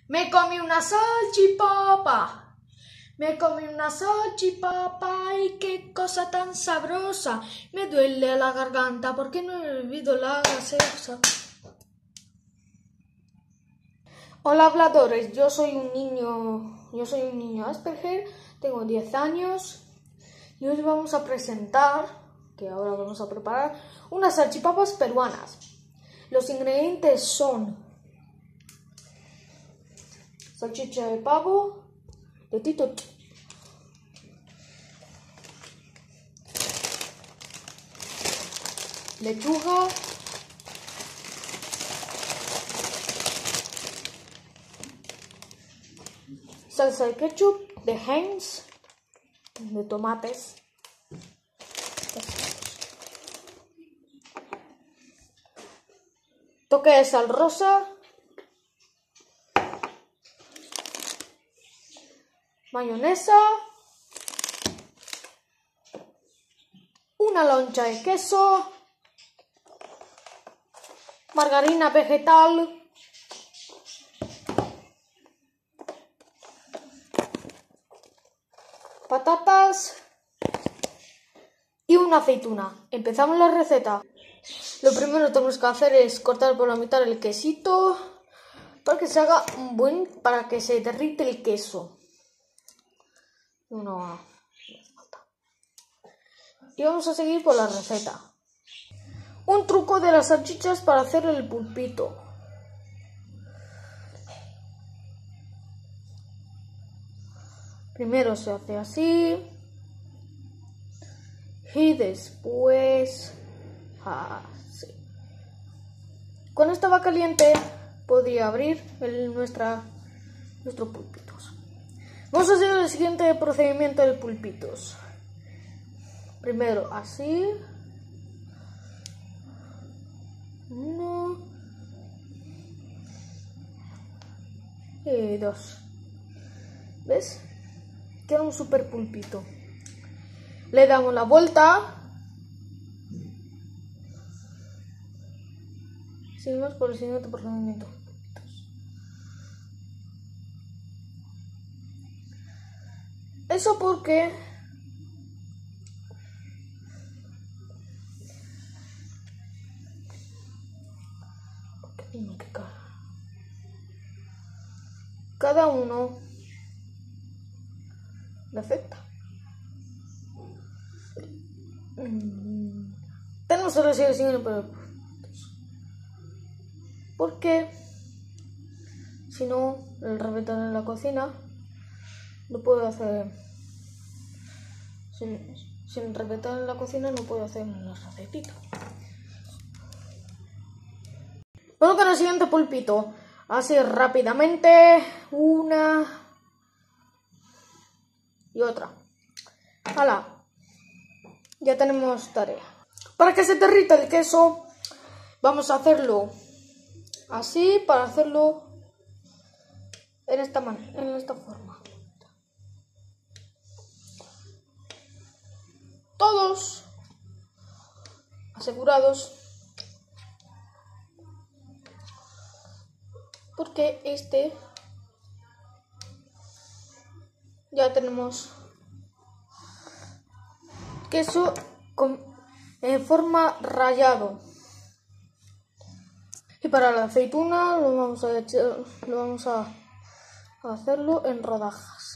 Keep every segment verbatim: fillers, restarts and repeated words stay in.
Me comí una salchipapa. Me comí una salchipapa y qué cosa tan sabrosa. Me duele la garganta porque no he bebido la gaseosa. Hola habladores, yo soy un niño, yo soy un niño Asperger, tengo diez años y hoy vamos a presentar, que ahora vamos a preparar, unas salchipapas peruanas. Los ingredientes son salchicha de pavo, de Tito, lechuga, salsa de ketchup, de Heinz, de tomates, toque de sal rosa, mayonesa, una loncha de queso, margarina vegetal, patatas y una aceituna. Empezamos la receta. Lo primero que tenemos que hacer es cortar por la mitad el quesito para que se haga un buen, para que se derrite el queso. No, y vamos a seguir por la receta. Un truco de las salchichas para hacer el pulpito. Primero se hace así y después así. Cuando estaba caliente podía abrir el, nuestra, nuestros pulpitos. Vamos a hacer el siguiente procedimiento de pulpitos. Primero así. Uno. Y dos. ¿Ves? Queda un super pulpito. Le damos la vuelta. Seguimos por el siguiente procedimiento. Eso porque porque tiene que caer. Cada uno le afecta. Mm. Tenemos que recibir el siguiente pero porque si no, el reventar en la cocina no puedo hacer. Sin, sin reventar en la cocina no puedo hacer un aceitito. Bueno, con el siguiente pulpito, así rápidamente, una y otra. ¡Hala! Ya tenemos tarea. Para que se derrita el queso, vamos a hacerlo así, para hacerlo en esta manera, en esta forma. Todos asegurados, porque este ya tenemos queso con, en forma rallado. Y para la aceituna lo vamos a echar, lo vamos a, a hacerlo en rodajas.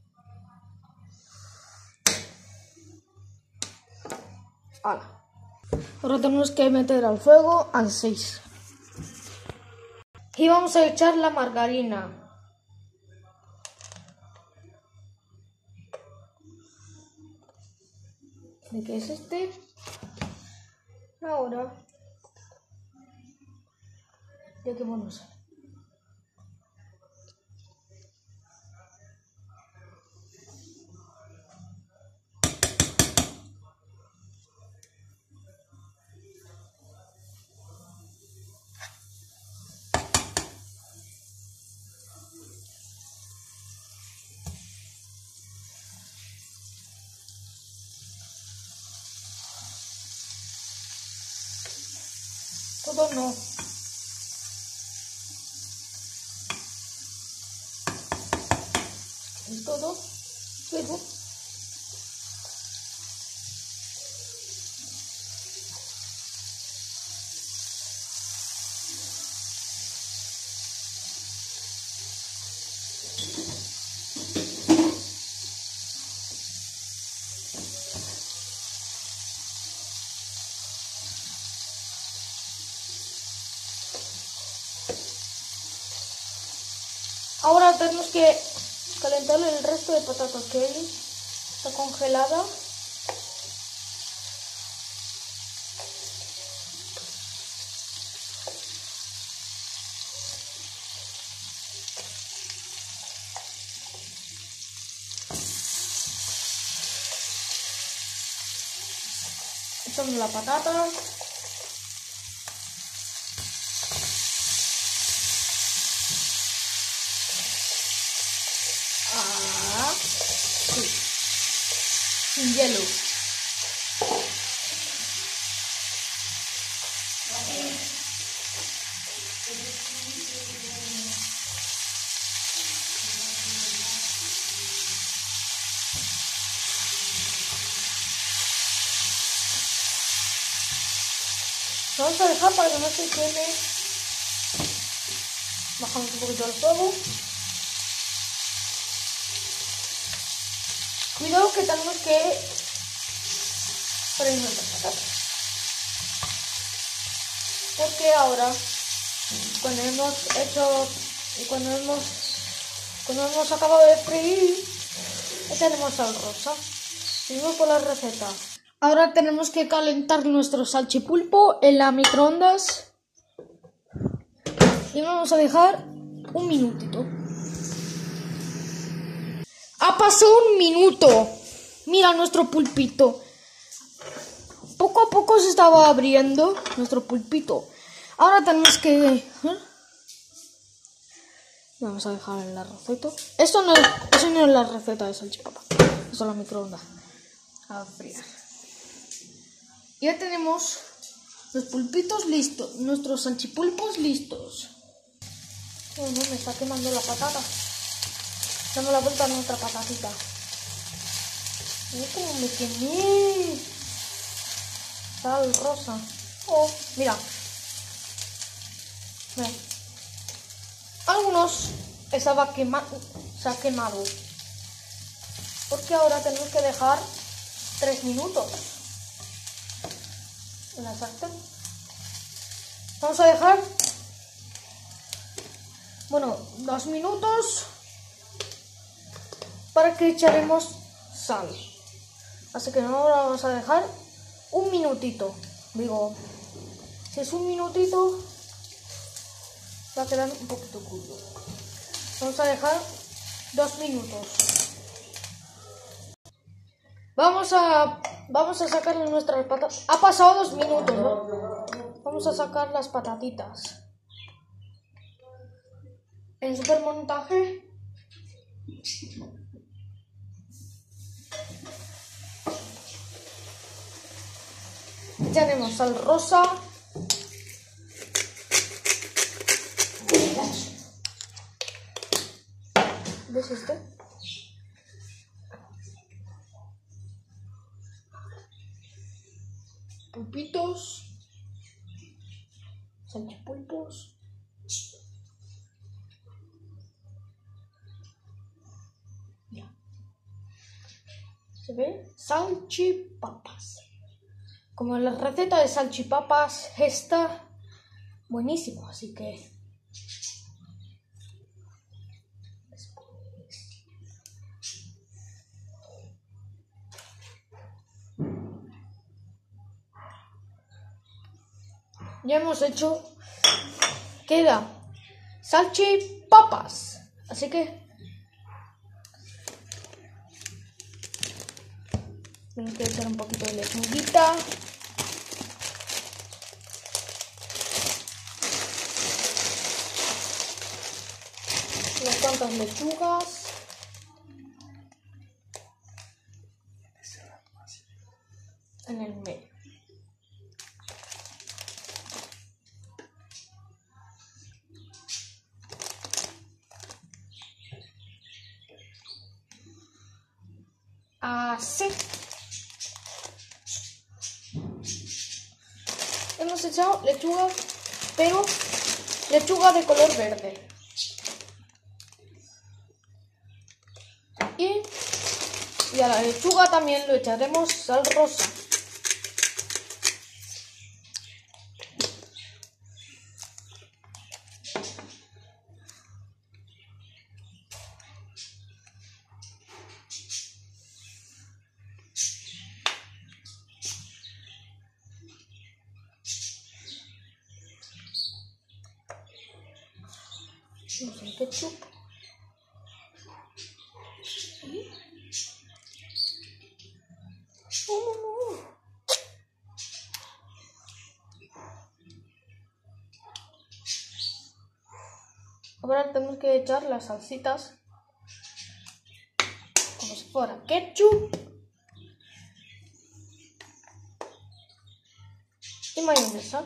¡Hala! Ahora tenemos que meter al fuego al seis. Y vamos a echar la margarina. ¿De qué es este? Ahora, ya que bueno sale. Todo no. y todo. Luego ahora tenemos que calentar el resto de patatas que está congelada. Echamos la patata. Ah, sí. Sin hielo. Vamos a dejar para que no se queme. Bajamos un poquito el fuego. Cuidado que tenemos que freír las patatas. Porque ahora, cuando hemos hecho, cuando hemos, cuando hemos acabado de freír, tenemos sal rosa. Seguimos por la receta. Ahora tenemos que calentar nuestro salchipulpo en la microondas y vamos a dejar un minutito. Ha pasado un minuto. Mira nuestro pulpito. Poco a poco se estaba abriendo nuestro pulpito. Ahora tenemos que... ¿eh? Vamos a dejar en la receta. Esto no, eso no es la receta de salchipapa. Eso es la microondas. A friar. Ya tenemos los pulpitos listos, nuestros salchipulpos listos. Oh, no, me está quemando la patata. Damos la vuelta a nuestra patatita. Mira cómo me quemé. Sal rosa. Oh, mira. Mira. Algunos estaba quema se ha quemado. Porque ahora tenemos que dejar tres minutos en la sartén. Vamos a dejar, bueno, dos minutos para que echaremos sal. Así que ahora vamos a dejar un minutito. Digo, si es un minutito, va a quedar un poquito crudo. Vamos a dejar dos minutos. Vamos a, vamos a sacar nuestras patatas. Ha pasado dos minutos, ¿no? Vamos a sacar las patatitas. En supermontaje. Tenemos sal rosa. ¿Ves esto? Pulpitos, salchipulpos. Ya. ¿Se ve? Salchipapas. Como la receta de salchipapas está buenísimo, así que ya hemos hecho, queda salchipapas, así que tenemos que echar un poquito de lechuguita, unas cuantas lechugas, en el medio. Así. Hemos echado lechuga, pero lechuga de color verde. Y, y a la lechuga también lo echaremos sal rosa. No sé, ketchup. Oh, no, no. Ahora tenemos que echar las salsitas como si fuera ketchup y mayonesa.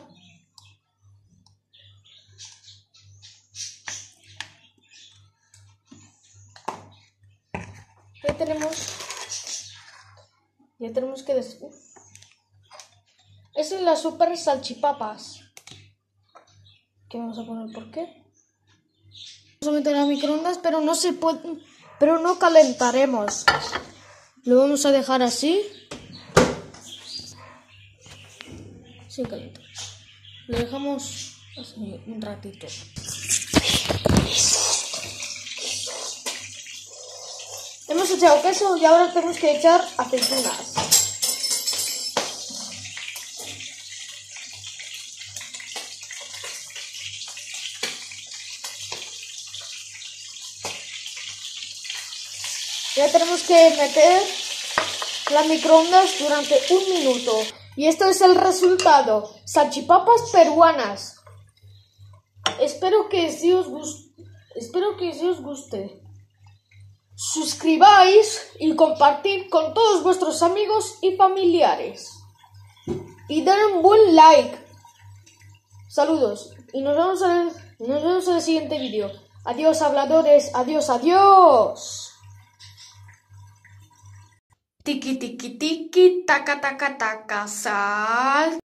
Ya tenemos, ya tenemos que des... Esa es la super salchipapas. ¿Qué vamos a poner? ¿Por qué? Vamos a meter a microondas, pero no se puede, pero no calentaremos. Lo vamos a dejar así. Sin calentar. Lo dejamos así un ratito. Hemos echado queso y ahora tenemos que echar aceitunas. Ya tenemos que meter las microondas durante un minuto. Y esto es el resultado. Salchipapas peruanas. Espero que sí os guste. Espero que sí os guste. Suscribáis y compartid con todos vuestros amigos y familiares. Y den un buen like. Saludos. Y nos vemos en el, nos vemos en el siguiente vídeo. Adiós, habladores. Adiós, adiós. Tiki, tiki, tiki, taca, taca, taca, sal.